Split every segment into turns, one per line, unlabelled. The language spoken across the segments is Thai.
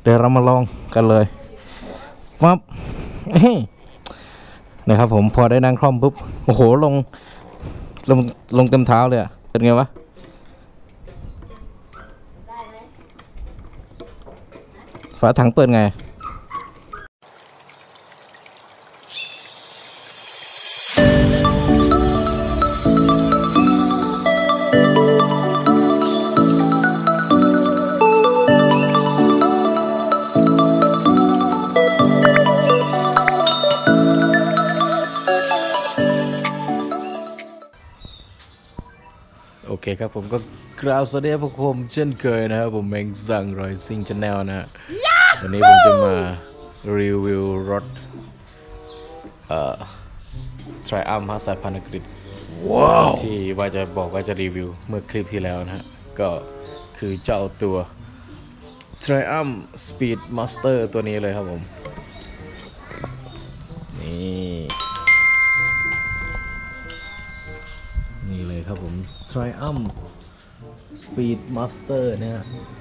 เดี๋ยวเรามาลองกันเลยฟับนะครับผมพอได้นั่งคล่อมปุ๊บโอ้โหลงเต็มเท้าเลยอะเป็นไงวะฝาถังเปิดไงโอเคครับผมก็กล่าวสวัสดีพวกผมเช่นเคยนะครับผมแมงสั่งรอยซิงชาแนลนะฮะวันนี้ผมจะมารีวิวรถTriumph สายพันธุ์อังกฤษที่ว่าจะบอกว่าจะรีวิวเมื่อคลิปที่แล้วนะฮะก็คือเจ้าตัว Triumph Speedmaster ตัวนี้เลยครับผมนี่เลยครับผม Triumph Speedmaster เนี่ย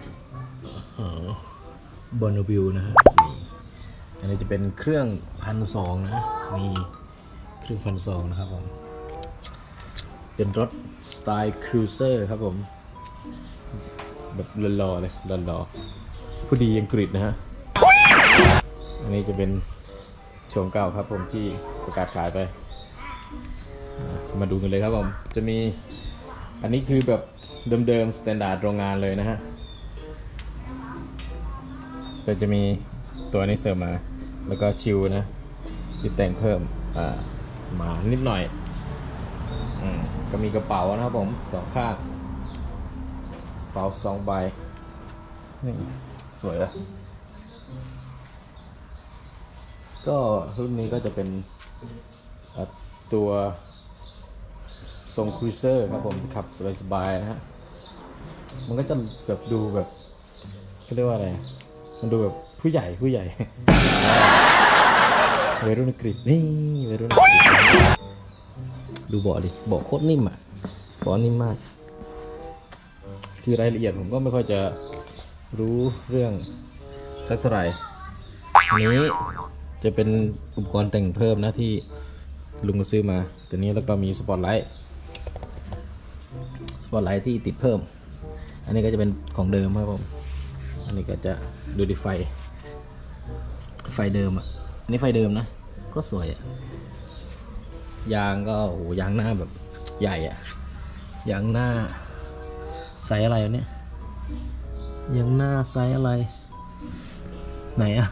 บอนวิวนะฮะอันนี้จะเป็นเครื่อง1,200นะนี่เครื่อง1,200นะครับผมเป็นรถสไตล์ครูเซอร์ครับผมแบบหล่อๆเลยหล่อๆผู้ดีอังกฤษนะฮะอันนี้จะเป็นโฉมเก่าครับผมที่ประกาศขายไปมาดูกันเลยครับผมจะมีอันนี้คือแบบเดิมๆสแตนดาร์ดโรงงานเลยนะฮะแต่จะมีตัวนี้เสริมมาแล้วก็ชิลนะที่แต่งเพิ่มมานิดหน่อยก็มีกระเป๋านะครับผม2 ข้างกระเป๋า2 ใบนี่สวยเลยก็รุ่นนี้ก็จะเป็นตัวทรงครูเซอร์ครับผมขับสบายๆนะฮะมันก็จะแบบดูแบบเขาเรียกว่าอะไรมันดูแบบผู้ใหญ่วัยรุ่นอังกฤษนี่วัยรุ่นอังกฤษดูเบาะดิเบาะโคตรนิ่มอ่ะเบาะนิ่มมากคือรายละเอียดผมก็ไม่ค่อยจะรู้เรื่องสักเท่าไหร่อันนี้จะเป็นอุปกรณ์แต่งเพิ่มนะที่ลุงซื้อมาตัวนี้แล้วก็มีสปอตไลท์ที่ติดเพิ่มอันนี้ก็จะเป็นของเดิมครับผมอันนี้ก็จะดูดิไฟเดิมอ่ะอันนี้ไฟเดิมนะก็สวยอ่ะยางก็โอ้ยางหน้าแบบใหญ่อ่ะยางหน้าไซส์อะไรเนี่ยยางหน้าไซส์อะไรไหนอ่ะ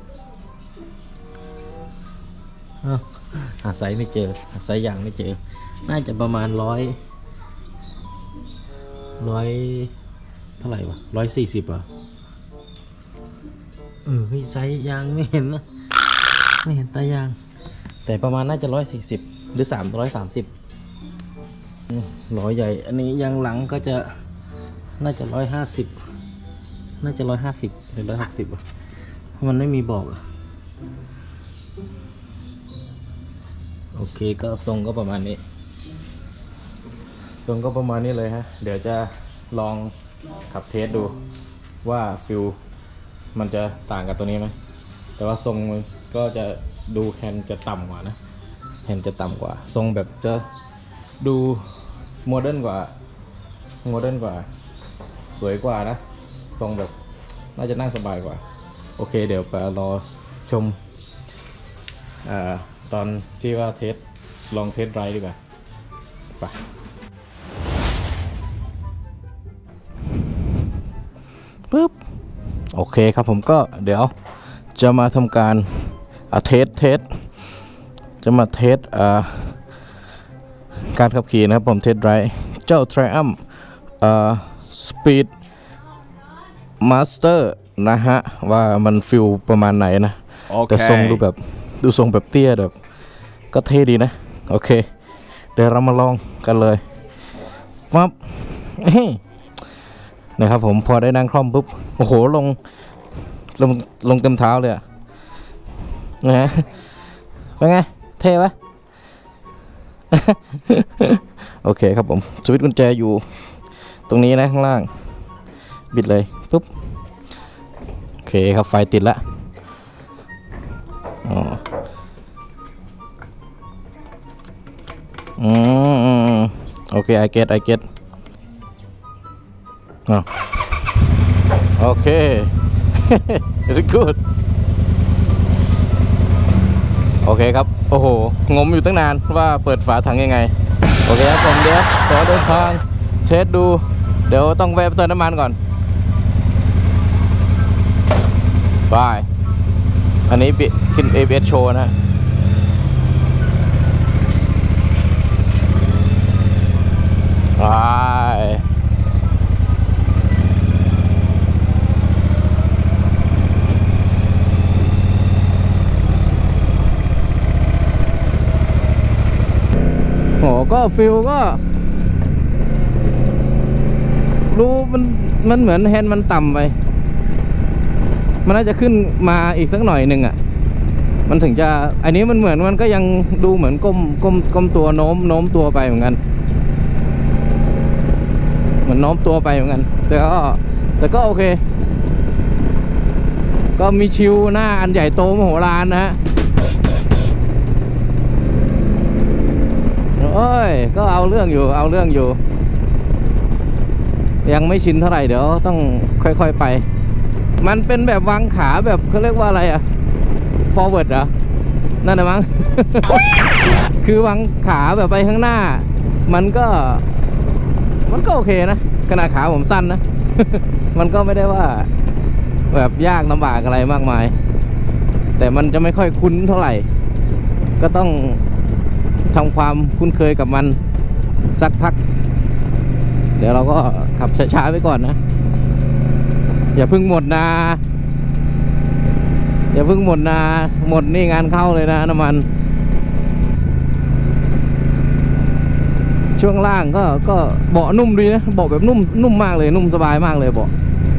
หาไซส์ไม่เจอไซส์ยางไม่เจอน่าจะประมาณร้อยเท่าไหร่วะ140อ่ะไซส์ยางไม่เห็นนะไม่เห็นไซส์ยางแต่ประมาณน่าจะ140หรือ130ล้อใหญ่อันนี้ยางหลังก็จะน่าจะ150น่าจะ150หรือ160อ่ะเพราะมันไม่มีบอกโอเคก็ทรงก็ประมาณนี้เลยฮะเดี๋ยวจะลองขับเทสดูว่าฟิลมันจะต่างกับตัวนี้ไหมแต่ว่าทรงก็จะดูแฮนด์จะต่ำกว่านะแฮนด์จะต่ำกว่าทรงแบบจะดูโมเดิร์นกว่าสวยกว่านะทรงแบบน่าจะนั่งสบายกว่าโอเคเดี๋ยวไปรอชมตอนที่ว่าลองเทสไรด์ดีกว่าไปปึ๊บโอเคครับผมก็เดี๋ยวจะมาทำการเทสจะมาเทสการขับขี่นะครับผมเทสไรด์เจ้า Triumph Speed Master นะฮะว่ามันฟิลประมาณไหนนะ แต่ทรงดูทรงแบบเตี้ยแบบก็เท่ดีนะโอเคเดี๋ยวเรามาลองกันเลยฟับนะครับผมพอได้นั่งคล่อมปุ๊บโอ้โหลงเต็มเท้าเลยอะนะเป็นไงเท่ปะ โอเคครับผมสวิตช์กุญแจอยู่ตรงนี้นะข้างล่างบิดเลยปุ๊บเคครับไฟติดแล้วอ๋อโอเค I get อ๋อโอเค very good โอเคครับโอ้โหงมอยู่ตั้งนานว่าเปิดฝาถังยังไงโอเคครับผมเดี๋ยวขอเดินทางเทสดูเดี๋ยวต้องแวะเติมน้ำมันก่อนบายอันนี้ขึ้น ABS โชว์นะบายโหก็ฟิลก็รู้มันเหมือนแฮนด์มันต่ำไปมันน่าจะขึ้นมาอีกสักหน่อยหนึ่งอ่ะมันถึงจะอันนี้มันเหมือนมันก็ยังดูเหมือนก้มตัวโน้มตัวไปเหมือนกันเหมือนโน้มตัวไปเหมือนกันแต่ก็โอเคก็มีชิวหน้าอันใหญ่โตมโหฬารนะฮะเอ้ยก็เอาเรื่องอยู่ยังไม่ชินเท่าไหร่เดี๋ยวต้องค่อยๆไปมันเป็นแบบวางขาแบบเขาเรียกว่าอะไรอะ forward เหรอนั่นนะมั้ง คือวางขาแบบไปข้างหน้ามันก็โอเคนะขนาดขาผมสั้นนะ มันก็ไม่ได้ว่าแบบยากลำบากอะไรมากมายแต่มันจะไม่ค่อยคุ้นเท่าไหร่ก็ต้องทำความคุ้นเคยกับมันสักพักเดี๋ยวเราก็ขับช้าๆไปก่อนนะอย่าเพิ่งหมดนะหมดนี่งานเข้าเลยนะน้ำมันช่วงล่างก็เบาะนุ่มดีนะเบาะแบบนุ่มมากเลยนุ่มสบายมากเลยเบาะ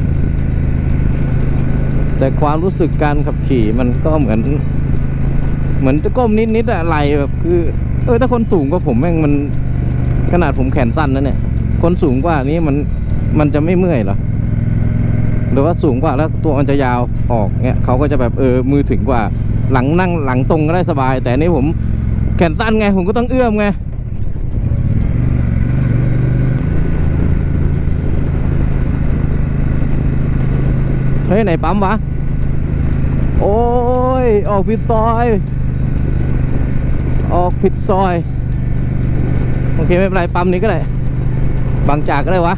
แต่ความรู้สึกการขับขี่มันก็เหมือนจะก้มนิดอะไหลแบบคือถ้าคนสูงกว่าผมแม่งมันขนาดผมแขนสั้นนะเนี่ยคนสูงกว่านี้มันจะไม่เมื่อยเหรอหรือว่าสูงกว่าแล้วตัวมันจะยาวออกเงี้ยเขาก็จะแบบมือถึงกว่าหลังนั่งหลังตรงก็ได้สบายแต่นี่ผมแขนสั้นไงผมก็ต้องเอื้อมไงเฮ้ยไหนปั๊มวะโอ้ยออกผิดซอยโอเคไม่เป็นไรปั๊มนี้ก็ได้บางจากก็ได้วะ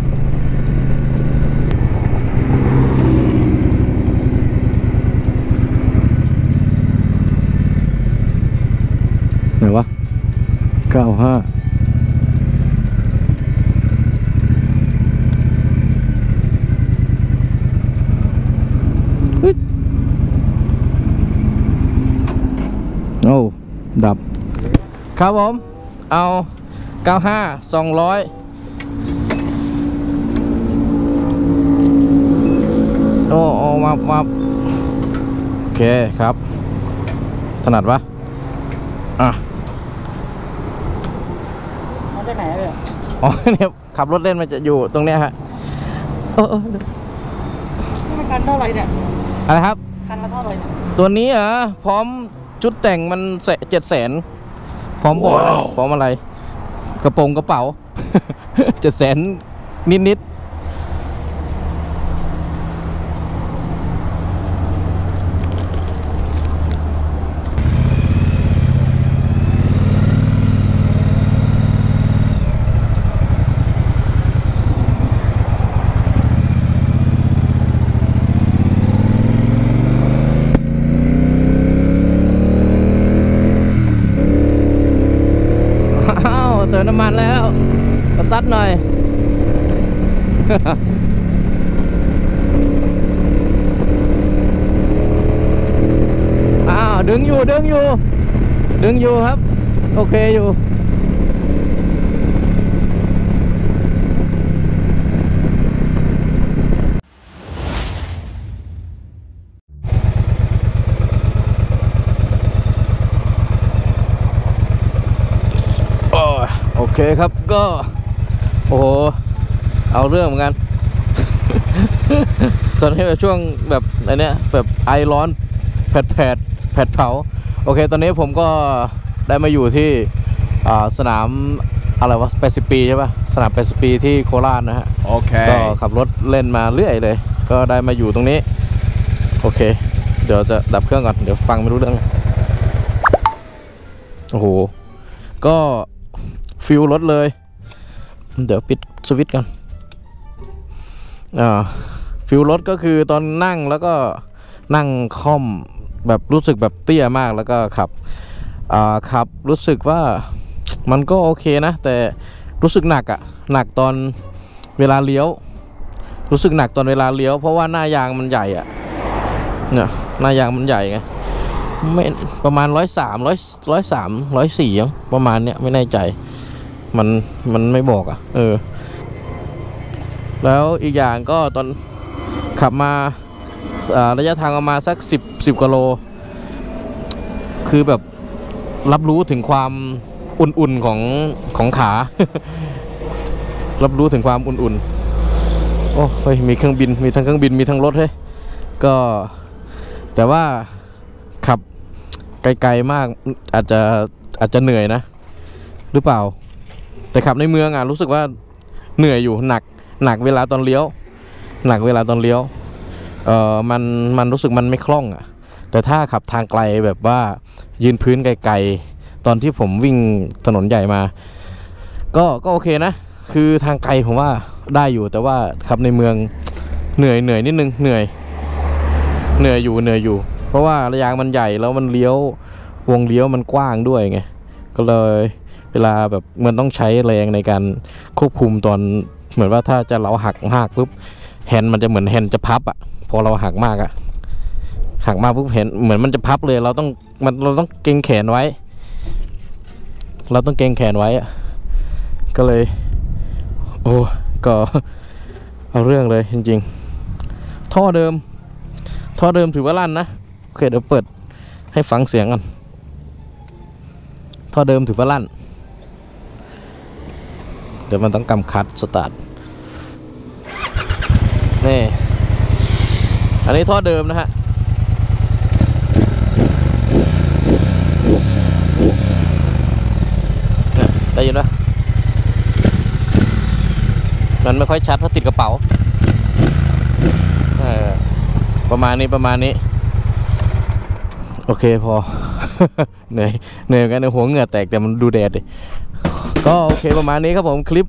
ไหนวะ95โอ้ดับครับผมเอา95 200โอ้มาโอเคครับถนัดปะอ่ะมาจากไหนเลยอ๋อเนี่ยขับรถเล่นมันจะอยู่ตรงเนี้ยฮะนี่มันคันเท่าไหร่เนี่ยอะไรครับคันละเท่าไหร่เนี่ยตัวนี้เหรอพร้อมชุดแต่งมัน700,000พร้อมบอร์ดพร้อมอะไรกระโปรงกระเป๋า 700,000นิดเติมน้ำมันแล้วมาซัดหน่อย อ้าวดึงอยู่ครับโอเคอยู่โอเคครับก็โอ้โหเอาเรื่องเหมือนกันตอนนี้ช่วงแบบอันเนี้ยแบบไอร้อนแผดเผาโอเคตอนนี้ผมก็ได้มาอยู่ที่สนามอะไรวะ80 ปีใช่ป่ะสนาม80 ปีที่โคราชนะฮะโอเคก็ขับรถเล่นมาเรื่อยเลยก็ได้มาอยู่ตรงนี้โอเคเดี๋ยวจะดับเครื่องก่อนเดี๋ยวฟังไม่รู้เรื่องโอ้โหก็ฟิลรถเลยเดี๋ยวปิดสวิตช์กันฟิลรถก็คือตอนนั่งแล้วก็นั่งค่อมแบบรู้สึกแบบเตี้ยมากแล้วก็ขับรู้สึกว่ามันก็โอเคนะแต่รู้สึกหนักหนักตอนเวลาเลี้ยวรู้สึกหนักตอนเวลาเลี้ยวเพราะว่าหน้ายางมันใหญ่เนี่ยหน้ายางมันใหญ่ไงไม่ประมาณ103 104ประมาณเนี้ยไม่แน่ใจมันไม่บอกแล้วอีกอย่างก็ตอนขับมาระยะทางประมาณสัก10 กว่าโลคือแบบรับรู้ถึงความอุ่นๆของขา รับรู้ถึงความอุ่นๆโอ้เฮ้ยมีเครื่องบินมีทั้งเครื่องบินมีทั้งรถเฮ้ยก็แต่ว่าขับไกลๆมากอาจจะเหนื่อยนะหรือเปล่าแต่ขับในเมืองรู้สึกว่าเหนื่อยอยู่หนักเวลาตอนเลี้ยวมันรู้สึกมันไม่คล่องแต่ถ้าขับทางไกลแบบว่ายืนพื้นไกลๆตอนที่ผมวิ่งถนนใหญ่มาก็โอเคนะคือทางไกลผมว่าได้อยู่แต่ว่าขับในเมืองเหนื่อยนิดนึงเหนื่อยอยู่เพราะว่าระยะมันใหญ่แล้วมันเลี้ยววงเลี้ยวมันกว้างด้วยไงก็เลยเวลาแบบมันต้องใช้แรงในการควบคุมตอนเหมือนว่าถ้าจะเราหักปุ๊บแฮนด์มันจะเหมือนแฮนด์จะพับพอเราหักมากปุ๊บเห็นเหมือนมันจะพับเลยเราต้องเกรงแขนไว้ก็เลยโอ้ก็เอาเรื่องเลยจริงๆท่อเดิมถือว่าลั่นนะโอเคเดี๋ยวเปิดให้ฟังเสียงกันท่อเดิมถือว่าลั่นเดี๋ยวมันต้องกำคัดสตาร์ทนี่อันนี้ท่อเดิมนะฮะได้ยินไหมมันไม่ค่อยชัดเพราะติดกระเป๋าประมาณนี้โอเคพอ เหนื่อยกันในหัวเหงื่อแตกแต่มันดูแดดดิก็โอเคประมาณนี้ครับผมคลิป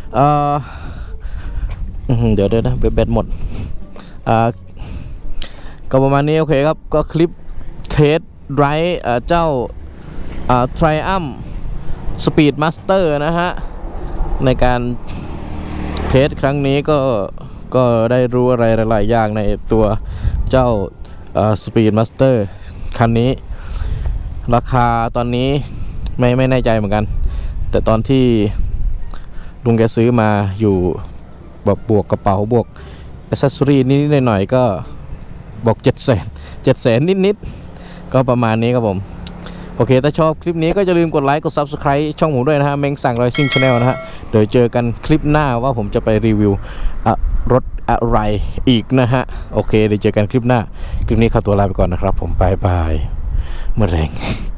เดี๋ยวนะแบตหมดก็ประมาณนี้โอเคครับก็คลิปเทสไรด์เจ้าTriumph Speedmaster นะฮะในการเทสครั้งนี้ก็ได้รู้อะไรหลายๆอย่างในตัวเจ้าSpeedmaster คันนี้ราคาตอนนี้ไม่แน่ใจเหมือนกันแต่ตอนที่ลุงแกซื้อมาอยู่แบบบวกกระเป๋าบวกอ c เซสซอรี่นิดๆหน่อยๆก็บอก700,000นิดๆก็ประมาณนี้ครับผมโอเคถ้าชอบคลิปนี้ก็อย่าลืมกดไลค์กด Subscribe ช่องผมด้วยนะฮะเม้งสั่งรอยซิ่ง Channel นะฮะเดี๋ยวเจอกันคลิปหน้าว่าผมจะไปรีวิวรถอะไรอีกนะฮะโอเคเดี๋ยวเจอกันคลิปหน้าคลิปนี้ขอตัวลาไปก่อนนะครับผมบายเมื่อแรง